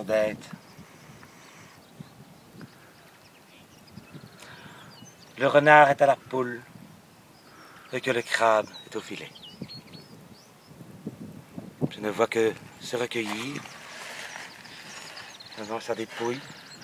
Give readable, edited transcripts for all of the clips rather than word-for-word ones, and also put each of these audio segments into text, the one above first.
d'être. Le renard est à la poule et que le crabe est au filet. Je ne vois que se recueillir devant sa dépouille.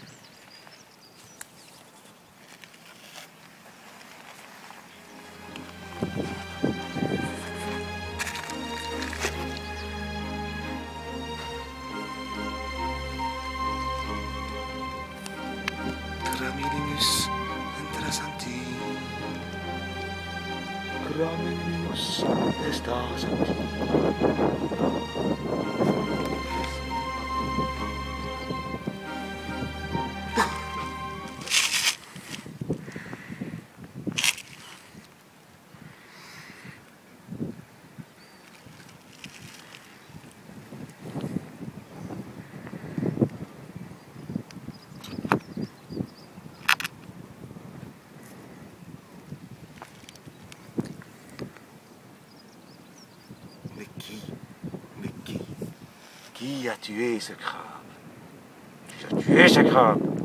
Graminimus interessanti. Graminimus interessanti. Mais qui a tué ce crabe? Qui a tué ce crabe?